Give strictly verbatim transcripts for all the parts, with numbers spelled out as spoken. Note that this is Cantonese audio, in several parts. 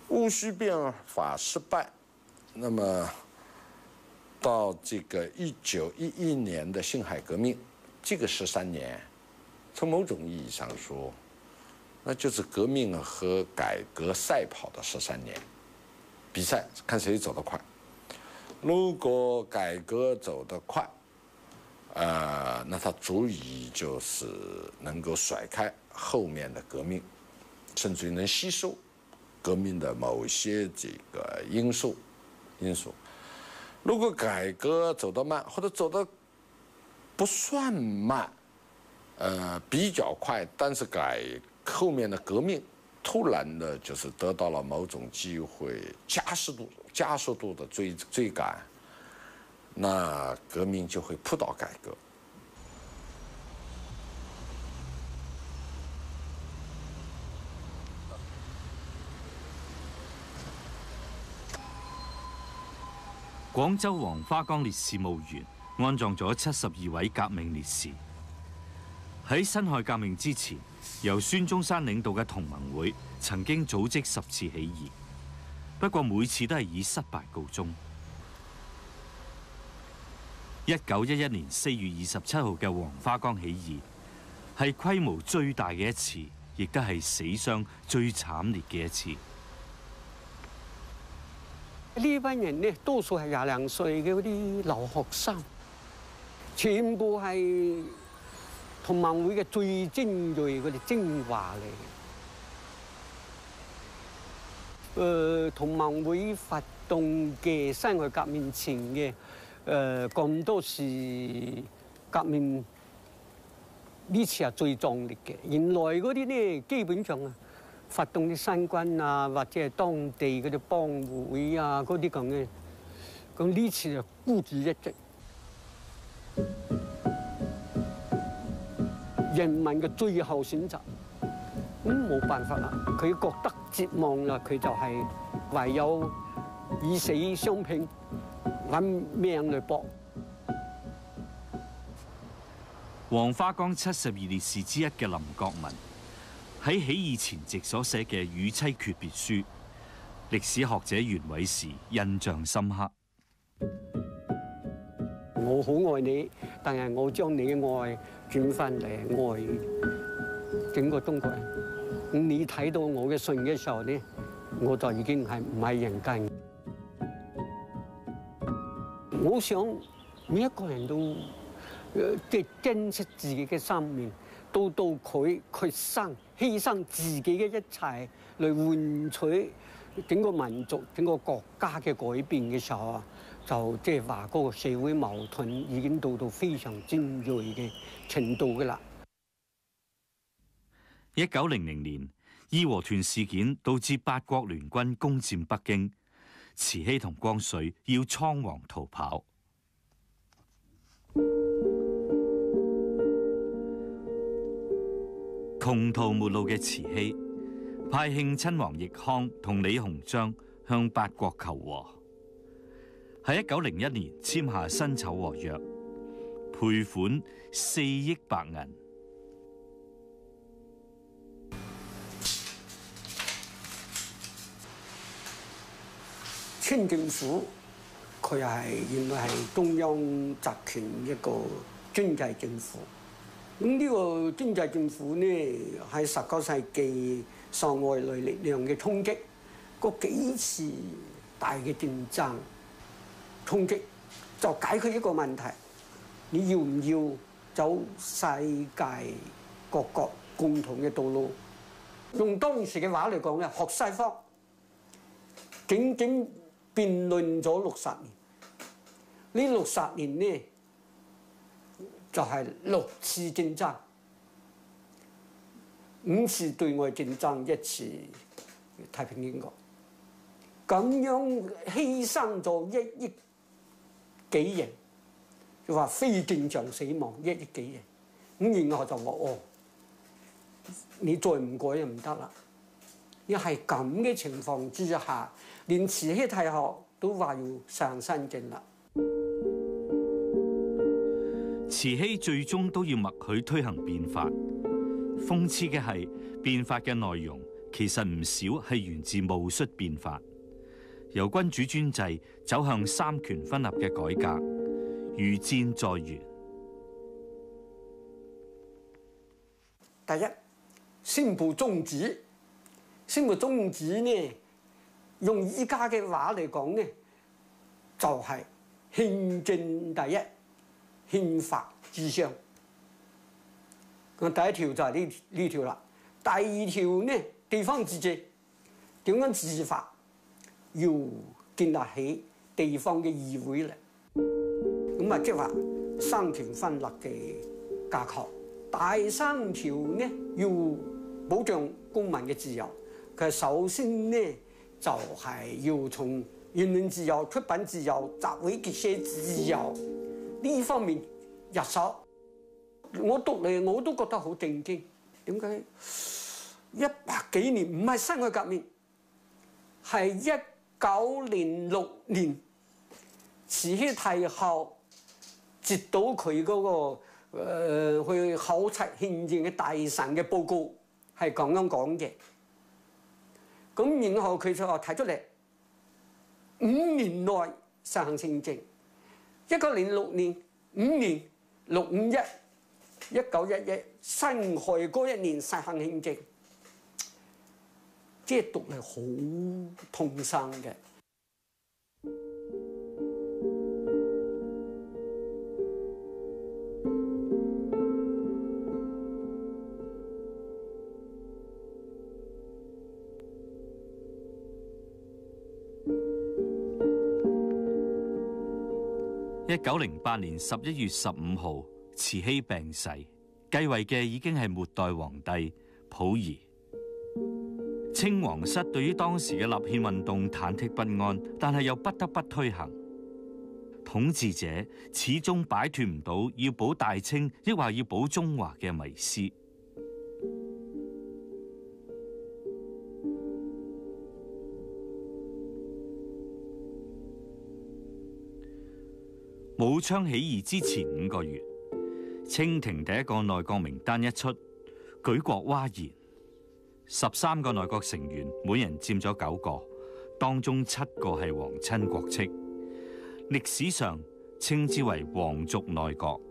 戊戌变法失败，那么到这个一九一一年的辛亥革命，这个十三年，从某种意义上说，那就是革命和改革赛跑的十三年，比赛看谁走得快。如果改革走得快，呃，那它足以就是能够甩开后面的革命，甚至于能吸收革命的某些这个因素因素。如果改革走得慢，或者走得不算慢，呃，比较快，但是改后面的革命突然的就是得到了某种机会，加速度加速度的追追赶，那革命就会扑倒改革。 廣州黃花崗烈士墓園安葬咗七十二位革命烈士。喺辛亥革命之前，由孫中山領導嘅同盟會曾經組織十次起義，不過每次都係以失敗告終。一九一一年四月二十七號嘅黃花崗起義係規模最大嘅一次，亦都係死傷最慘烈嘅一次。 呢班人呢，多數係廿零歲嘅嗰啲留學生，全部係同盟會嘅最精鋭嗰啲精華嚟嘅。誒、呃，同盟會發動嘅辛亥革命前嘅誒咁多次革命，呢次係最壯烈嘅。原來嗰啲呢，基本上啊，發動啲新軍啊，或者係當地嗰啲幫會啊，嗰啲咁嘅，咁呢次就孤注一擲，人民嘅最後選擇，咁冇辦法啦。佢覺得絕望啦，佢就係唯有以死相拼，揾命嚟搏。 黃花崗七十二烈士之一嘅林覺民喺起義前夕所寫嘅與妻訣別書，歷史學者袁偉時印象深刻。 我好愛你，但係我將你嘅愛轉翻嚟愛整個中國人。咁你睇到我嘅信嘅時候咧，我就已經係唔係人間。我想每一個人都即係珍惜自己嘅生命。到到佢佢生犧牲自己嘅一切嚟換取整個民族、整個國家嘅改變嘅時候啊，就即係話嗰個社會矛盾已經到到非常尖鋭嘅程度㗎啦。 一九零零年，義和團事件導致八國聯軍攻佔北京，慈禧同光緒要倉皇逃跑。窮途末路嘅慈禧派慶親王奕匡同李鴻章向八國求和，喺一九零一年簽下辛丑和約，賠款四億白銀。 清政府佢係原來係中央集權一個專制政府。咁呢個經濟政府呢，喺十九世紀受外來力量嘅衝擊，嗰幾次大嘅戰爭衝擊，就解決一個問題：你要唔要走世界各國共同嘅道路？用當時嘅話嚟講咧，學西方，整整辯論咗六十年。呢六十年呢，就係六次戰爭，五次對外戰爭，一次太平天國，咁樣犧牲咗一億幾人，就話非正常死亡一億幾人，咁然後就話哦，你再唔改就唔得啦。因為係咁嘅情況之下，連慈禧太后都話要上新政啦。 慈禧最終都要默許推行變法。諷刺嘅係，變法嘅內容其實唔少係源自戊戌變法，由君主專制走向三權分立嘅改革，愈戰在元。 第一，宣布宗旨。宣布宗旨呢，用依家嘅話嚟講呢，就係、是、憲政第一，憲法至上。咁第一條就係呢呢條啦。第二條呢，地方自治點樣治法？要建立起地方嘅議會嚟。咁啊，即係話三權分立嘅架構。第三條呢，要保障公民嘅自由。佢首先呢，就係、是、要從言論自由、出版自由、集會結社自由呢方面入手。我讀嚟我都覺得好震驚。點解一百幾年唔係辛亥革命，係一九零六年慈禧太后接到佢嗰、那個。誒、呃、去考察憲政嘅大臣嘅報告係咁樣講嘅，咁然後佢就話提出嚟五年內實行憲政，一九零六年五年六五一一九一一辛亥嗰一年實行憲政，即係讀嚟好痛心嘅。 一九零八年十一月十五號，慈禧病逝，繼位嘅已經係末代皇帝溥儀。清皇室對於當時嘅立憲運動忐忑不安，但係又不得不推行。統治者始終擺脫唔到要保大清，抑或要保中華嘅迷思。武昌起義之前五個月，清廷第一個內閣名單一出，舉國譁然。十三個內閣成員，每人佔咗九個，當中七個係皇親國戚，歷史上稱之為皇族內閣。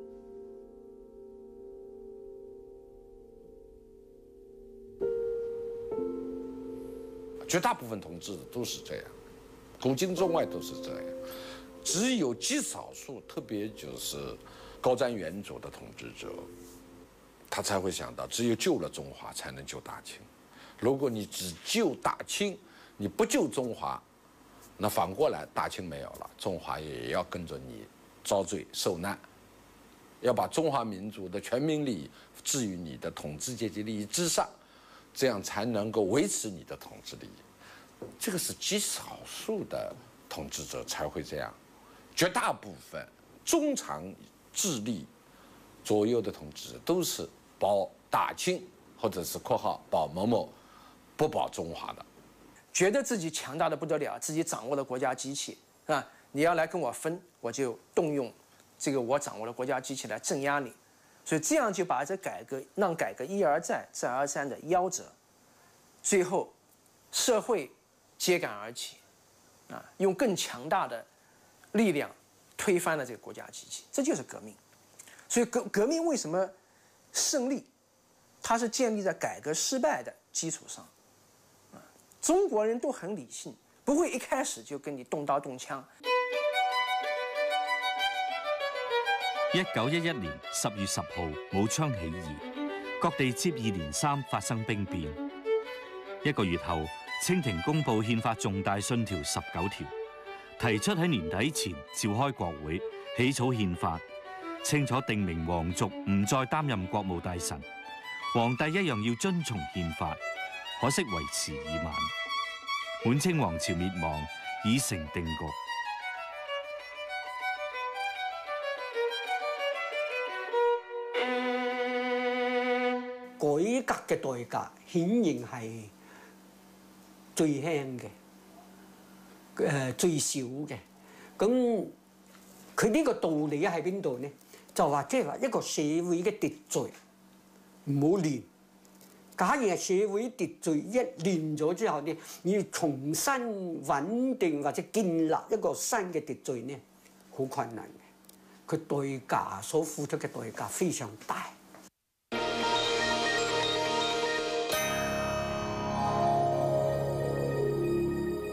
絕大部分統治都是這樣，古今中外都是這樣。只有極少數，特別就是高瞻遠矚的統治者，他才會想到，只有救了中華，才能救大清。如果你只救大清，你不救中華，那反過來大清沒有了，中華也要跟着你遭罪受難。要把中華民族的全民利益置於你的統治階級利益之上，這樣才能夠維持你的統治利益。這個是極少數的統治者才會這樣。絕大部分中長治力左右的統治者都是保大清，或者是括號保某某，不保中華的。 覺得自己強大的不得了，自己掌握了國家機器，啊，你要來跟我分，我就動用這個我掌握的國家機器來鎮壓你。所以這樣就把這改革讓改革一而再再而三的夭折，最後社會揭竿而起，啊，用更強大的力量推翻了這個國家機器，這就是革命。所以革革命為什麼勝利？它是建立在改革失敗的基礎上。中國人都很理性，不會一開始就跟你動刀動槍。 一九一一年十月十號，武昌起義，各地接二連三發生兵變。一個月後，清廷公布憲法重大信條十九條。提出喺年底前召開國會起草憲法，清楚定明皇族唔再擔任國務大臣，皇帝一樣要遵從憲法。可惜為時已晚，滿清皇朝滅亡已成定局。 改革嘅代價顯然係最輕嘅。誒最少嘅，咁佢呢個道理喺邊度呢？就話即係話一個社會嘅秩序唔好亂， 假如社會秩序一亂咗之後呢，要重新穩定或者建立一個新嘅秩序呢，好困難嘅。佢代價所付出嘅代價非常大。